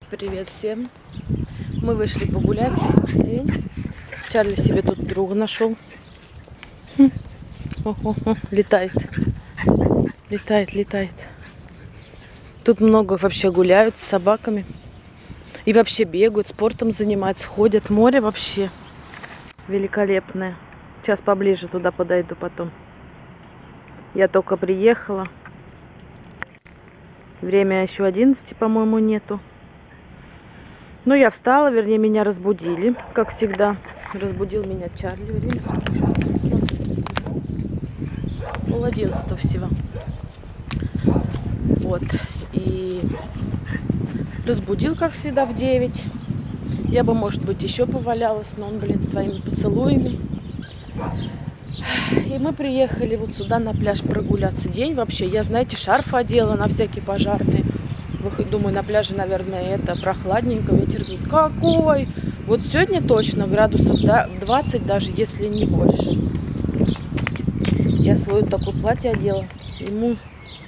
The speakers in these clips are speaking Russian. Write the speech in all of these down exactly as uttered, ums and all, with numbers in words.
Привет всем! Мы вышли погулять день. Чарли себе тут друга нашел. Хм. О -о -о. Летает. Летает, летает. Тут много вообще гуляют с собаками. И вообще бегают, спортом занимаются, ходят. Море вообще великолепное. Сейчас поближе туда подойду потом. Я только приехала. Время еще одиннадцати, по-моему, нету. Ну, я встала, вернее, меня разбудили, как всегда. Разбудил меня Чарли. Время сколько сейчас? Пол одиннадцатого всего. Вот. И разбудил, как всегда, в девять. Я бы, может быть, еще повалялась, но он, блин, своими поцелуями. И мы приехали вот сюда на пляж прогуляться. День вообще, я, знаете, шарф одела на всякие пожарные. Думаю, на пляже, наверное, это прохладненько. Ветер тут какой! Вот сегодня точно градусов двадцать, даже если не больше. Я свое такое платье одела. Ему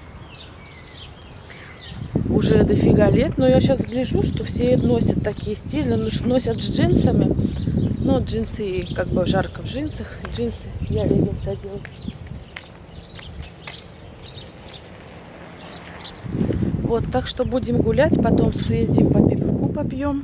уже дофига лет, но я сейчас гляжу, что все носят такие стили, носят с джинсами. Ну, джинсы, как бы жарко в джинсах. Джинсы, я леггинсы одела. Вот, так что будем гулять, потом съездим по пивку попьем,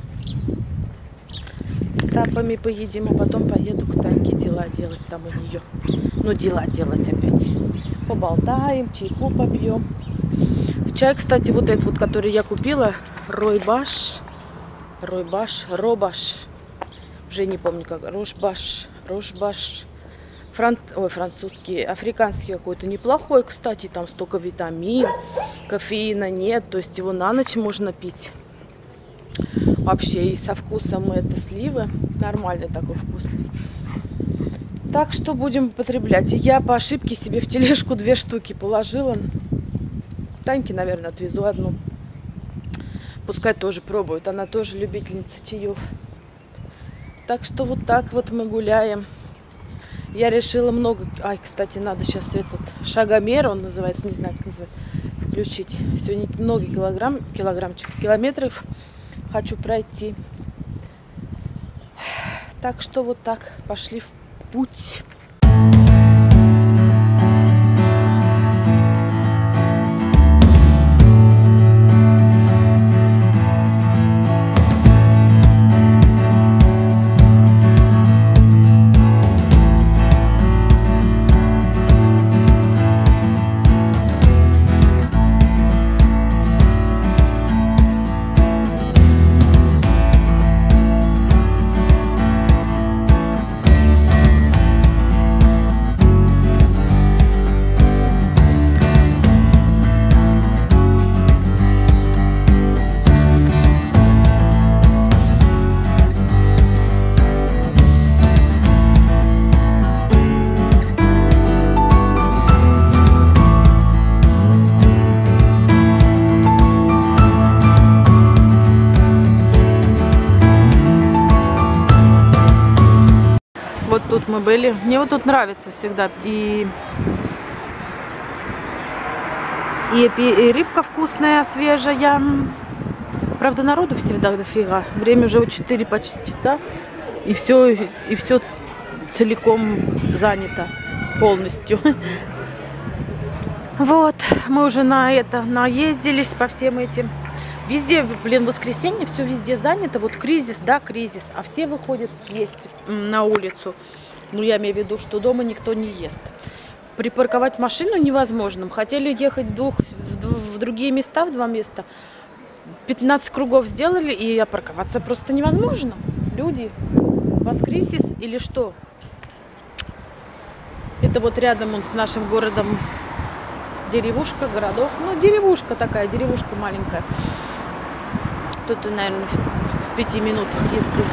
с тапами поедим, а потом поеду к Таньке дела делать там у нее. Ну, дела делать опять. Поболтаем, чайку попьем. Чай, кстати, вот этот вот, который я купила, Ройбаш, Ройбаш, Робаш, уже не помню как, Рошбаш, Рошбаш. Фран... Ой, французский, африканский какой-то, неплохой, кстати, там столько витамин, кофеина нет, то есть его на ночь можно пить. Вообще и со вкусом это сливы, нормальный такой вкусный. Так что будем употреблять. И я по ошибке себе в тележку две штуки положила. Таньке, наверное, отвезу одну. Пускай тоже пробует, она тоже любительница чаев. Так что вот так вот мы гуляем. Я решила много... Ай, кстати, надо сейчас этот шагомер, он называется, не знаю, как называется, включить. Сегодня много килограмм, килограммчик, километров хочу пройти. Так что вот так, пошли в путь. Вот тут мы были. Мне вот тут нравится всегда. И, и, и рыбка вкусная, свежая. Правда, народу всегда дофига. Время уже четыре почти часа. И все, и все целиком занято. Полностью. Вот. Мы уже на это наездились по всем этим. Везде, блин, воскресенье, все везде занято. Вот кризис, да, кризис. А все выходят есть на улицу. Ну, я имею в виду, что дома никто не ест. Припарковать машину невозможно. Хотели ехать в, двух, в другие места, в два места. пятнадцать кругов сделали, и парковаться просто невозможно. Люди, у вас кризис или что? Это вот рядом он с нашим городом деревушка, городок. Ну, деревушка такая, деревушка маленькая. Тут, наверное, в пяти минутах езды.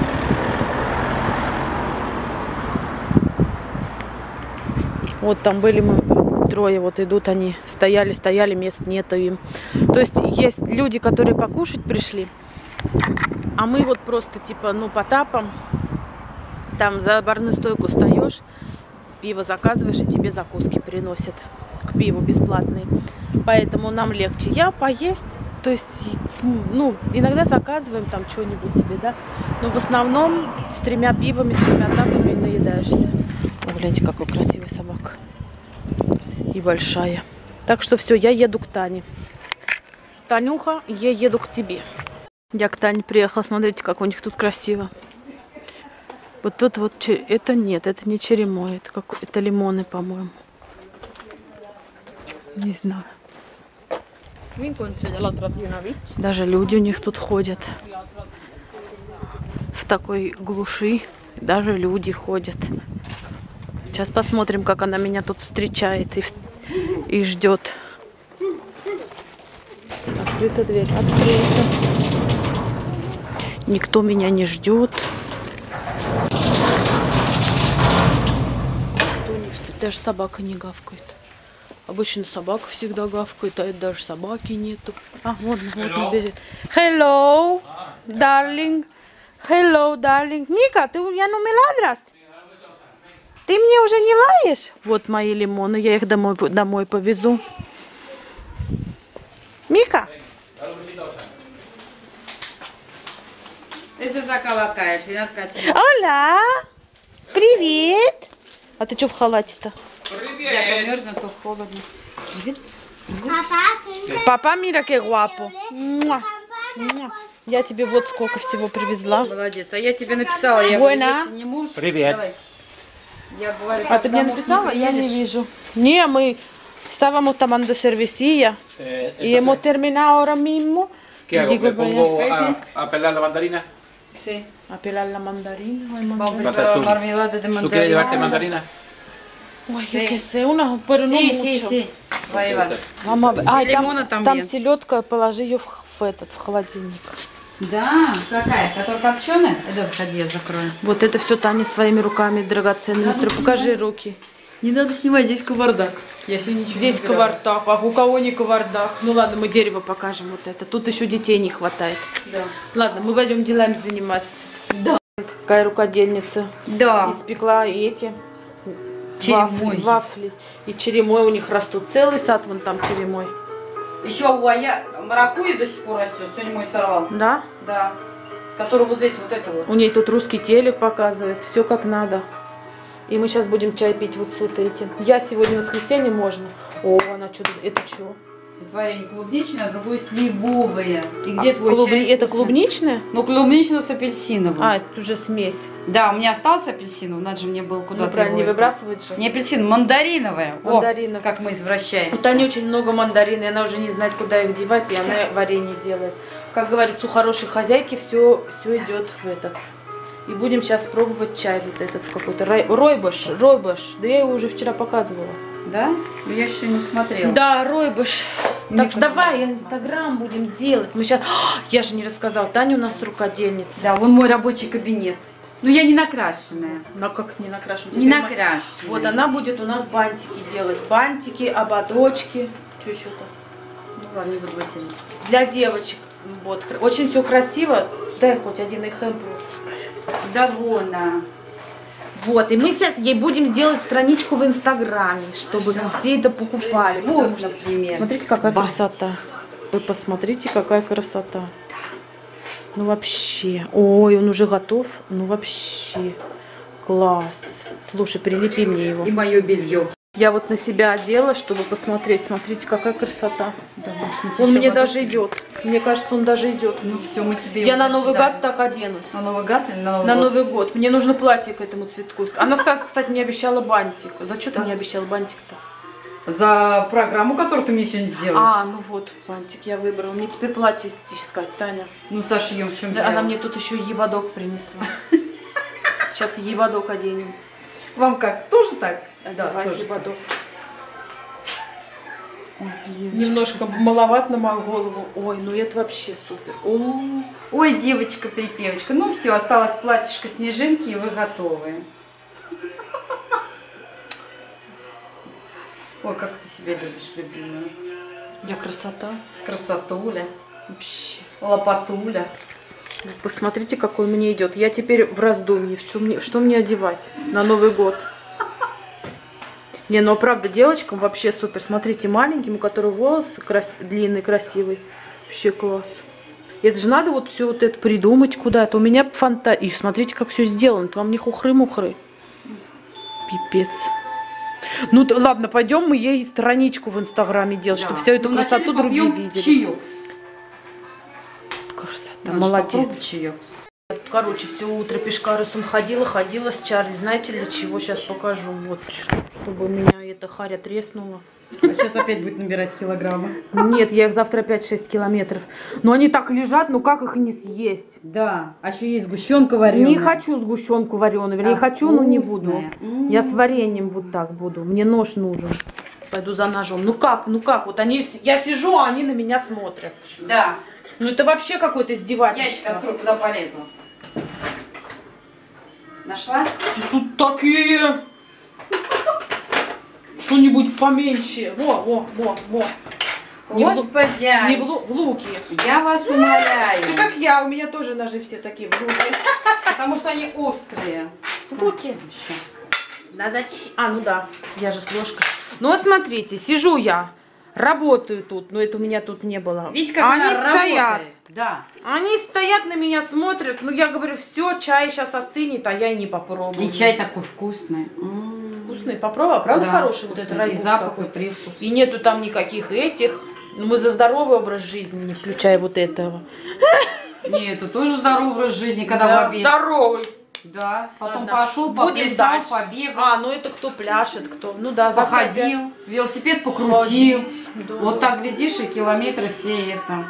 Вот там были мы трое, вот идут они, стояли, стояли, мест нету им. То есть есть люди, которые покушать пришли, а мы вот просто типа, ну, по тапам, там за барную стойку встаешь, пиво заказываешь, и тебе закуски приносят к пиву бесплатные. Поэтому нам легче. Я поесть то есть, ну, иногда заказываем там что-нибудь себе, да, но в основном с тремя пивами, с тремя тапами наедаешься. О, гляньте, какой красивый собака. И большая. Так что все, я еду к Тане. Танюха, я еду к тебе. Я к Тане приехала, смотрите, как у них тут красиво. Вот тут вот, это нет, это не черемой, это, как, это лимоны, по-моему. Не знаю. Даже люди у них тут ходят. В такой глуши даже люди ходят. Сейчас посмотрим, как она меня тут встречает и, и ждет. Открыта дверь, открыта. Никто меня не ждет. Никто не встает. Даже собака не гавкает. Обычно собака всегда гавкает, а даже собаки нету. А, вот, вот он бежит. Hello, darling. Hello, darling. Мика, ты я ну me ladras? Ты мне уже не лаешь? Вот мои лимоны, я их домой, домой повезу. Мика? Оля! Привет! А ты что в халате-то? Я померзну, то холодно. Привет. Привет. Папа, мира, que guapo. Я тебе вот сколько всего привезла. Молодец. А я тебе написала, я говорю, если не муж, Привет. давай. Я говорю, А ты мне написала? не Я не вижу. Не, мы stavamo tomando cervecilla Eh, y hemos terminado ahora mismo. ¿Qué hago? Digo, ¿Me vaya. pongo a, a pelar la mandarina? Sí. A pelar la mandarina. Ay, Vamos mandarina. a preparar marmelada de ¿Tú quieres llevarte mandarina. mandarina? Ой, Sí. я que sé, una, pero no Sí, mucho. sí, sí. Va a llevar. Vamos a ver. Ай, лимона там, también. там селедка, положи ее в, в этот, в холодильник. Да, какая? Которая копченая? Это сходи, я закрою. Вот это все Таня своими руками драгоценными. Надо строит. Покажи снимать. руки. Не надо снимать, здесь кавардак. Я сегодня ничего Здесь не убиралась. кавардак, а у кого не кавардак? Ну ладно, мы дерево покажем вот это. Тут еще детей не хватает. Да. Ладно, мы пойдем делами заниматься. Да. Какая рукодельница. Да. Испекла и эти Черемой. вафли, вафли. И черемой у них растут. Целый сад вон там черемой. Еще у Ая маракуйя до сих пор растет. Сегодня мой сорвал. Да? Да. Который вот здесь вот это вот. У ней тут русский телек показывает. Все как надо. И мы сейчас будем чай пить вот с вот этим. Я сегодня воскресенье можно. О, она что-то... Это что? Это варенье клубничное, а другое сливовое. И где А, твой клубни- чай? Это вкусный? клубничное? Ну, клубничное с апельсиновым. А, это уже смесь. Да, у меня остался апельсиновый, надо же мне было куда-то Ну, правильно, не его это- выбрасывать же. Не апельсин, мандариновое. О, Мандариновое. как мы извращаемся. У Тани очень много мандарин, и она уже не знает, куда их девать, и она варенье делает. Как говорится, у хорошей хозяйки все, все идет в этот. И будем сейчас пробовать чай вот этот в какой-то рой- ройбаш, ройбаш. Да я его уже вчера показывала. Да? Ну, я еще не смотрела. Да, ройбаш. Мне Так что потом давай надо инстаграм будем делать. Мы сейчас. Я же не рассказала. Таня у нас рукодельница. Да, вон мой рабочий кабинет. Ну, я не накрашенная. Но как не накрашена? Не накрашенная. Вот она будет у нас бантики делать. Бантики, ободочки. Что еще-то? Ну, ладно, не буду материться. Для девочек. Вот. Очень все красиво. Дай хоть один экземпляр. Да вон она. Вот. И мы сейчас ей будем делать страничку в инстаграме, чтобы все это покупали. Вот, Потому что- например. Смотрите, какая Бантик. красота. Вы посмотрите, какая красота. Ну вообще. Ой, он уже готов. Ну вообще. Класс. Слушай, прилепи мне его. И мое белье. Я вот на себя одела, чтобы посмотреть. Смотрите, какая красота. Да, может, мы тебе Он еще мне потом- даже идет. Мне кажется, он даже идет. Ну, все, мы тебе Я его на Новый зачитаем. год так оденусь. На Новый год или на Новый На год? Новый год. Мне нужно платье к этому цветку. Она, кстати, не обещала бантик. Зачем ты мне обещала бантик-то? За программу, которую ты мне сегодня сделаешь. А, ну вот, бантик я выбрала. Мне теперь платье искать, Таня. Ну, зашьем, в чем Да, она мне тут еще ебадок принесла. Сейчас ебадок оденем. Вам как? Тоже так? Одевай тоже. ебадок. Ой, девочка. Немножко маловат на мою голову. Ой, ну это вообще супер. О, Ой, девочка-припевочка. Ну все, осталось платьишко снежинки, и вы готовы. Ой, как ты себя любишь, любимая. я красота. Красотуля, Вообще. лопатуля. Посмотрите, какой мне идет. Я теперь в раздумье, что мне, что мне одевать на Новый год. Не, ну правда, девочкам вообще супер. Смотрите, маленьким, у которого волосы крас... длинный, красивый. Вообще класс. Это же надо вот все вот это придумать куда-то. У меня фантазия. И смотрите, как все сделано. Там не хухры-мухры. Пипец. Ну да, ладно, пойдем мы ей страничку в Инстаграме делать, Да. чтобы всю эту Ну, красоту вначале другие попьем видели. чаёкс. Красота, Надо молодец. попробовать чаёкс. Короче, все утро пешкарусом ходила, ходила с Чарли. Знаете, для чего? Сейчас покажу. Вот, чтобы у меня эта харя треснула. А сейчас опять будет набирать килограммы. Нет, я их завтра опять шесть километров. Но они так лежат, ну как их не съесть? Да, а еще есть сгущенка вареная. Не хочу сгущенку вареную. Вернее, А, хочу, но не буду. вкусная. М. Я с вареньем вот так буду. Мне нож нужен. Пойду за ножом. Ну как, ну как? Вот они, я сижу, а они на меня смотрят. Да. Ну это вообще какое-то Ящик издевательство. открой, куда полезла. Нашла? Тут такие... Что-нибудь поменьше. Во, во, во, во. Не в лу- Господи, Не в, лу- в луке. я вас умоляю. Ну как я, у меня тоже ножи все такие в луке. Потому что они острые. В луке. Еще. Да зачем? А, ну да, я же с ложкой. Ну вот смотрите, сижу я, работаю тут, но это у меня тут не было. Видите, как Они она стоят. работает? Да. Они стоят на меня, смотрят. Ну я говорю, все, чай сейчас остынет, а я и не попробую. И чай такой вкусный. М. Вкусный, попробуй, а правда Да, хороший вот вкусный. этот И райбуз запах, какой-то? и привкус. И нету там никаких этих. Ну мы за здоровый образ жизни, не включая вот этого. Не, это тоже здоровый образ жизни, когда Да, в обед. здоровый. Да, потом Ладно. пошел, Будем поплясал, дальше. побегал, А, ну это кто пляшет, кто. Ну да, завтра опять. походил, велосипед покрутил. Да. Вот так, глядишь, и километры все это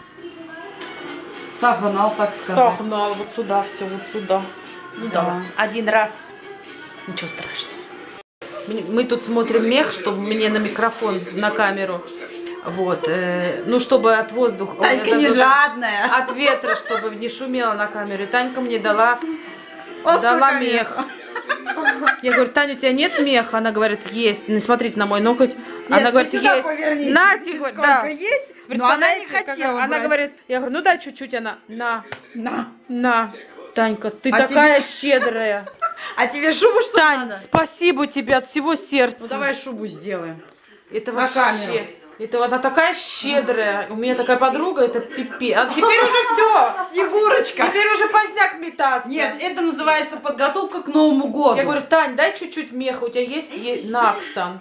согнал, так сказать. Согнал вот сюда, все вот сюда. Ну Да. да. Один раз. Ничего страшного. Мы- Мы тут смотрим мех, чтобы мне на микрофон, на камеру. Вот. э, ну, чтобы от воздуха. Танька ой, не это- жадная. От ветра, чтобы не шумело на камеру. И Танька мне дала, О, дала сколько мех. Я говорю, Таня, у тебя нет меха? Она говорит, есть. Не смотрите на мой ноготь. Она говорит, есть. На, говорит, да. есть, но она не Представляете, как хотела Она брать. говорит, я говорю, ну дай чуть-чуть. Она, на, На. на. Танька, ты А такая щедрая. А тебе шубу что Тань, надо? спасибо тебе от всего сердца. Ну давай шубу сделаем. Это на вообще. камеру. Это вот она такая щедрая. У меня такая подруга, это пипец. А теперь уже все. Снегурочка. Теперь уже поздняк метаться. Нет, это называется подготовка к Новому году. Я говорю, Тань, дай чуть-чуть меха. У тебя есть? Е- На, Оксан.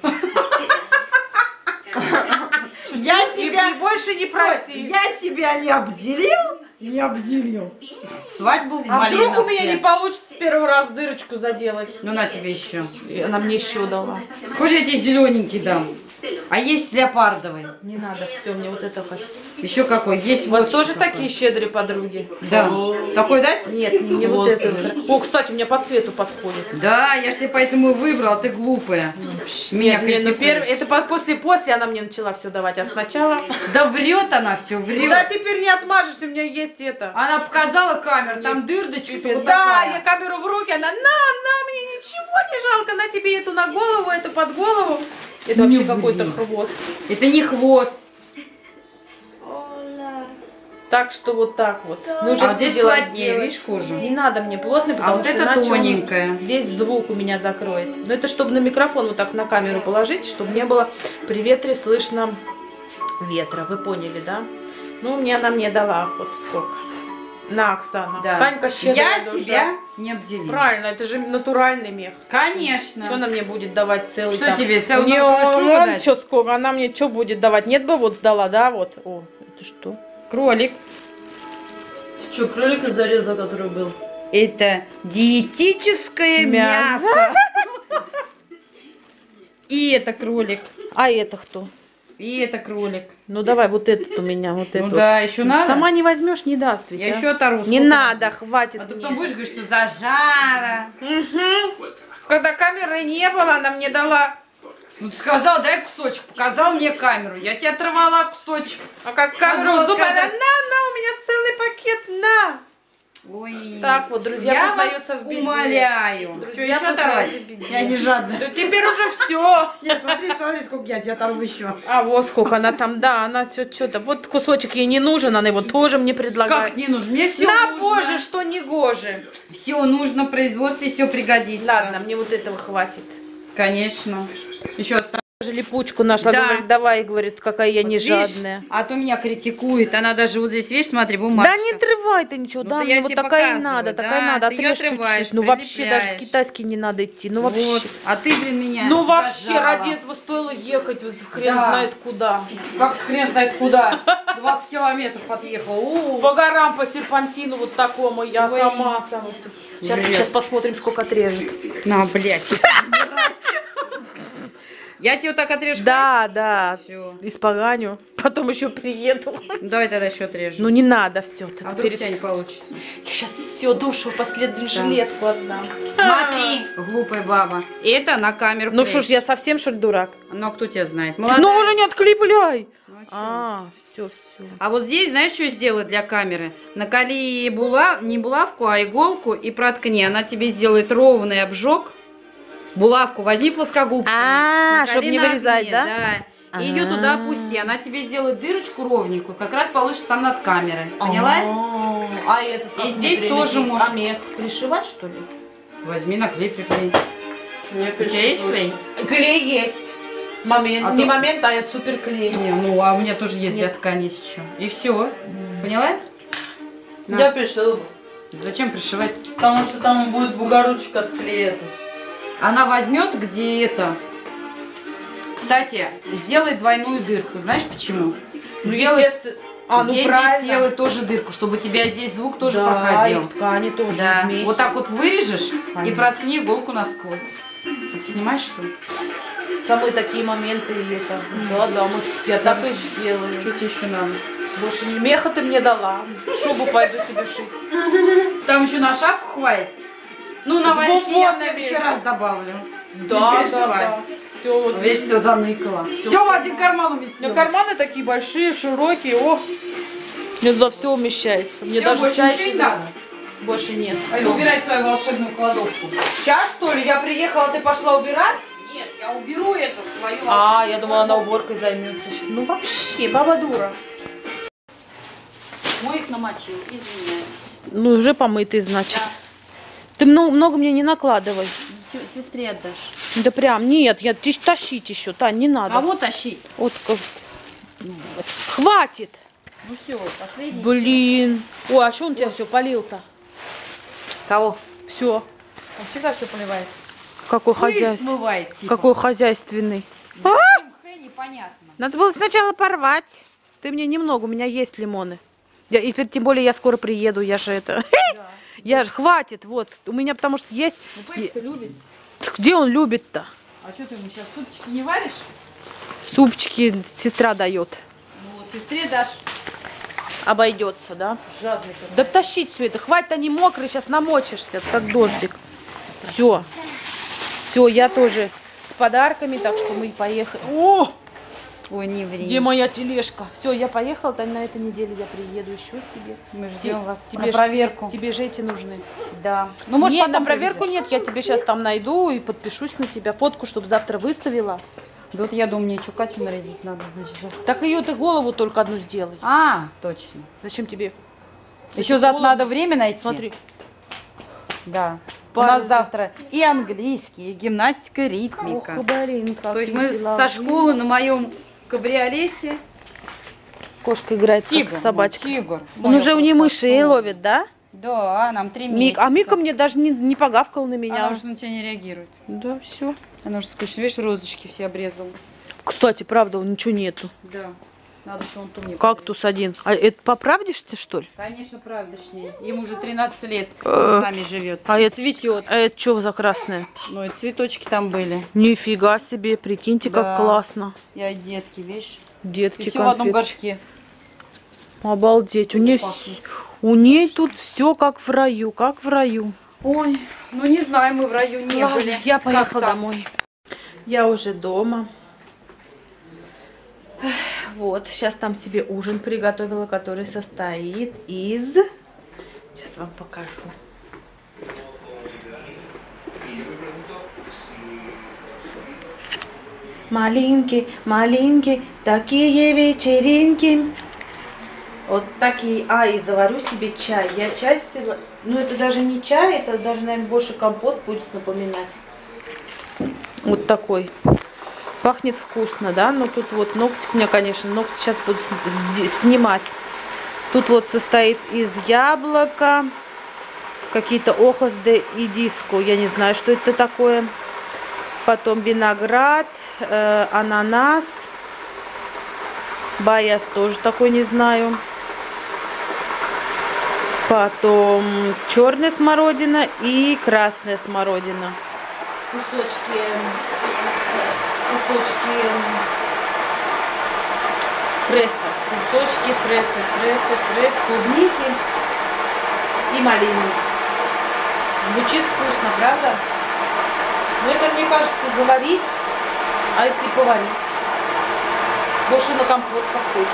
я И- и больше не проси. я себя не обделил, не обделил. Свадьбу в А вдруг у Малиновке. меня не получится с первого раза дырочку заделать? Ну на тебе еще. И она мне еще дала. Хочешь, я тебе зелененький дам? А есть леопардовый. Не надо, все, мне вот это хочу. Еще какой? Есть У вас вот тоже какой. такие щедрые подруги? Да. Такой дать? Нет, не, не вот Возле. это. О, кстати, у меня по цвету подходит. Да, я ж тебе поэтому и выбрала, ты глупая. Меня Нет, нет, ну критикуешь. первый, это по- после-после она мне начала все давать, а сначала... Да врет она все, врет. Да теперь не отмажешься, у меня есть это. Она показала камеру, там дырдочка вот Да, такая. я камеру в руки, она, на, на, мне ничего не жалко, на тебе эту на голову, эту под голову. Это Не вообще какой-то ври. хвост. Это не хвост. Так что вот так вот. Мы уже А все здесь дела плотнее, сделали. видишь, кожа? Не надо мне плотный, потому вот что это иначе он тоненькая. весь звук у меня закроет. Но это чтобы на микрофон вот так на камеру положить, чтобы не было при ветре слышно ветра. Вы поняли, да? Ну, мне она мне дала вот сколько. На, Оксана. Да. Танька щедрая Я душа. себя не обделила. Правильно, это же натуральный мех. Конечно. Что она мне будет давать целый Что там? тебе, целую Мне крышу вон дать? чё сколько, она мне что будет давать? Нет бы вот дала, да, вот. О, это что? Кролик. Ты что, кролик из зареза, который был? Это диетическое Мясо. мясо. И это кролик. А это кто? И это кролик. Ну давай, вот этот у меня, вот Ну этот. да, еще надо. Сама не возьмешь, не даст ведь. Я а? еще оторву. Не сколько надо, хватит А ты мне. потом будешь говорить, что зажара. Мгм. Когда камеры не было, она мне дала. Ну ты сказал, дай кусочек. Показал мне камеру. Я тебе оторвала кусочек. А как камеру было в зубы, она, на, сказать. на, у меня целый пакет, на. Ой. Так вот, друзья, я познаются вас в беде. умоляю. Друзья, Что еще познаются оторвать? в беде. Я не жадная. Да теперь уже все. Нет, смотри, смотри, сколько я тебе оторву еще. А вот сколько она там, да, она все что-то. Вот кусочек ей не нужен, она его тоже мне предлагает. Как не нужно? Мне все На, нужно. боже, что не гоже. Все нужно в производстве, все пригодится. Ладно, мне вот этого хватит. Конечно. Еще осталось. Даже липучку нашла, Да. говорит, давай, говорит, какая я Вот не видишь? жадная. А то меня критикует. Она даже вот здесь, видишь, смотри, бумажка. Да не отрывай ты ничего, Ну, да, то мне я вот тебе такая и показываю, надо, да, такая надо, ты её отрежь отрываешь, чуть-чуть. Ну вообще даже в прилепляешь. китайский не надо идти, ну вообще. Вот. А ты, блин, меня Ну вообще, зажала. ради этого стоило ехать, вот хрен Да. знает куда. Как хрен знает куда. двадцать километров отъехал. У, По горам, по серпантину вот такому, я Ой. сама. сама. Сейчас, Блин. сейчас посмотрим, сколько отрежет. На, блядь. Я тебе вот так отрежу? Да, да, Всё. испоганю, потом еще приеду. Давай тогда еще отрежу. Ну не надо все. А вдруг у тебя не получится? Я сейчас все душу последнюю жилетку отдам. Смотри, глупая баба. Это на камеру. Ну что ж, прячь. я совсем что ли дурак? Ну, а кто тебя знает? Ну Молодая. уже не отклепляй. Ну, а чё? А, все, все. А вот здесь, знаешь, что сделать для камеры? Накали булав... не булавку, а иголку и проткни. Она тебе сделает ровный обжог. Булавку возьми плоскогубцами. А, накали чтоб не на вырезать, огне, да? И ее туда опусти. Она тебе сделает дырочку ровненькую. Как раз получится там над камерой. Поняла? А это И здесь тоже можно. А мех пришивать, что ли? Возьми, наклей, приклей. Не У тебя есть клей? Клей есть. Момент. А не то- момент, а это супер клей. Не, ну а у меня тоже есть для Нет. ткани есть еще. И все. Поняла? На. Я пришила. Зачем пришивать? Потому что там будет бугорочек от клея. Она возьмет, где это. Кстати, сделай двойную дырку. Знаешь почему? Ну, Сделай- естественно. А, ну здесь, правильно. здесь сделай тоже дырку, чтобы у тебя здесь звук тоже да, проходил. и в ткани тоже Да. вместе. Вот так вот вырежешь и Понятно. проткни иголку насквозь. Ты снимаешь, что ли? Самые такие моменты и это. Да, да, мы, я так и сделаю. Что тебе еще надо? Больше не меха ты мне дала. Шубу пойду себе шить. Там еще на шапку хватит. Ну, на С варежки я в бомбонами. следующий раз добавлю. Да, Не переживай. Все, вот Видишь, все заныкало. Все в один карман уместилось. У меня карманы такие большие, широкие. О, мне туда все умещается. Мне Всё, даже больше чай ничего не сюда надо? больше нет. Пойду Всё. убирай свою волшебную кладовку. Сейчас что ли? Я приехала, ты пошла убирать? Нет, я уберу это в свою А, я думала, она уборкой займется. Ну вообще, баба дура. Мой их намочил, извиняюсь. Ну уже помытый, значит. Ты много, много мне не накладывай. Сестре отдашь. Да прям, нет, я ты ж тащить еще, Тань, не надо. Кого тащить? Вот как- хватит. Ну все, последний. Блин. Ой, а что он тебя все полил-то? Кого? Все. Он всегда все поливает. Какой Пыль хозяйственный. смывает, типа. Какой хозяйственный. Зачем хэ, непонятно. Надо было сначала порвать. Ты мне немного, у меня есть лимоны. Я, и теперь, тем более я скоро приеду, я же это... Да. Я же, хватит, вот. У меня потому что есть... Ну, Пеппи-то любит. Где он любит-то? А что ты ему сейчас супчики не варишь? Супчики сестра дает. Ну вот сестре дашь. Обойдется, да? Жадный какой. Да тащить все это. Хватит, они мокрые, сейчас намочишься, как дождик. Все. Все, я тоже с подарками, так что мы поехали. О! Ой, не ври. Где моя тележка? Все, я поехала, Тань, на этой неделе я приеду еще к тебе. Мы Те- ждем вас тебе на ж- проверку. Тебе же эти нужны. Да. Ну, может, нет, потом на проверку привезешь. нет, я тебе сейчас там найду и подпишусь на тебя. Фотку, чтобы завтра выставила. Да вот я думаю, мне что, Катю нарядить надо, значит. завтра. Так ее ты голову только одну сделай. А, точно. Зачем тебе? Еще завтра холодно. надо время найти. Смотри. Да. У Пару- нас завтра и английский, и гимнастика, ритмика. Ох, блин, как То есть ты мы взяла. со школы на моем кабриолете. Кошка играет Тигр, как собачка. мой тигр. Он Моя уже у нее красота. мышей ловит, да? Да, нам три Мик, месяца. а Мика мне даже не, не погавкал на меня. Она уже на тебя не реагирует. Да, все. Она уже скучно. Видишь, розочки все обрезала. Кстати, правда, ничего нету. Да. Надо еще он ту мне Кактус один. А это по правде, что что ли? подарить. Конечно, правда с ней. Ему уже тринадцать лет. Э. Он с нами живет. А это цветет. А это что за красное? Ну и цветочки там были. Нифига себе, прикиньте, Да. как классно. Я детки, видишь? Детки, И все в одном конфеты. горшке. Обалдеть. У нее, вс- у ней тут все как в раю, как в раю. Ой, ну не знаю, мы в раю не Ладно, были. я Как поехала там? домой. Я уже дома. Вот, сейчас там себе ужин приготовила, который состоит из... Сейчас вам покажу. Малинки, малинки, такие вечеринки. Вот такие. А, и заварю себе чай. Я чай всегда... Ну, это даже не чай, это даже, наверное, больше компот будет напоминать. Вот такой. Пахнет вкусно, да? Но тут вот ногтик у меня, конечно, ногти сейчас буду снимать. Тут вот состоит из яблока, какие-то охос де и диско. Я не знаю, что это такое. Потом виноград, э, ананас. Баяс тоже такой не знаю. Потом черная смородина и красная смородина. Кусочки, кусочки фреса. Кусочки фреса, фреса, фрес, клубники и малины. Звучит вкусно, правда? Но это, мне кажется, заварить, а если поварить? Больше на компот похоже.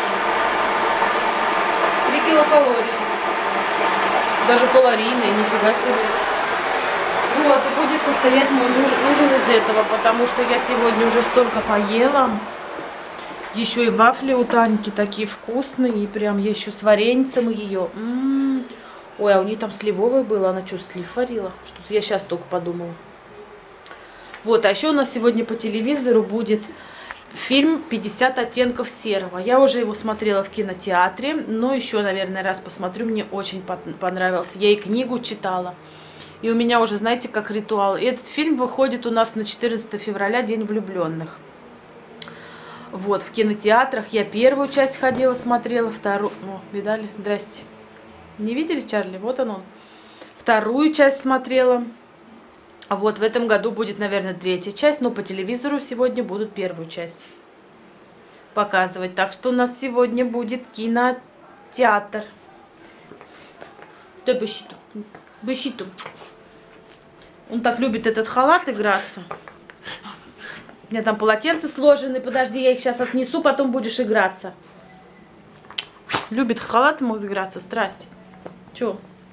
три килокалории. Даже калорийные, нифига себе. Вот, и будет состоять мой ужин из этого, потому что я сегодня уже столько поела. Еще и вафли у Таньки такие вкусные, и прям я еще с вареньцем ее. М-м-м. Ой, а у нее там сливовое было, она что, слив варила? Что-то я сейчас только подумала. Вот, а еще у нас сегодня по телевизору будет фильм «пятьдесят оттенков серого». Я уже его смотрела в кинотеатре, но еще, наверное, раз посмотрю, мне очень понравился. Я и книгу читала. И у меня уже, знаете, как ритуал. И этот фильм выходит у нас на четырнадцатое февраля, День влюбленных. Вот, в кинотеатрах я первую часть ходила, смотрела, вторую... О, видали? Здрасте. Не видели, Чарли? Вот он он. Вторую часть смотрела. А вот в этом году будет, наверное, третья часть, но по телевизору сегодня будут первую часть показывать. Так что у нас сегодня будет кинотеатр. Дай Бэщиту. Бэщиту. Он так любит этот халат играться. У меня там полотенца сложены. Подожди, я их сейчас отнесу, потом будешь играться. Любит халат ему играться, страсть. Че?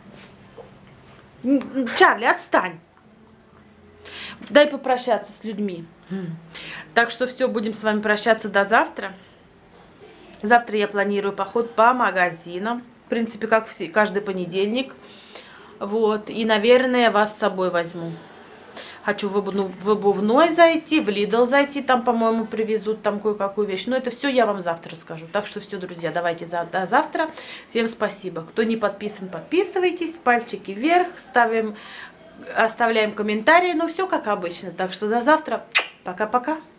Чарли, отстань. Дай попрощаться с людьми. Так что все, будем с вами прощаться до завтра. Завтра я планирую поход по магазинам. В принципе, как все, каждый понедельник. Вот. И, наверное, вас с собой возьму. Хочу в обувной зайти, в Lidl зайти. Там, по-моему, привезут там кое-какую вещь. Но это все я вам завтра расскажу. Так что все, друзья, давайте за, до завтра. Всем спасибо. Кто не подписан, подписывайтесь. Пальчики вверх. Ставим... Оставляем комментарии, ну все как обычно. Так что до завтра. Пока-пока.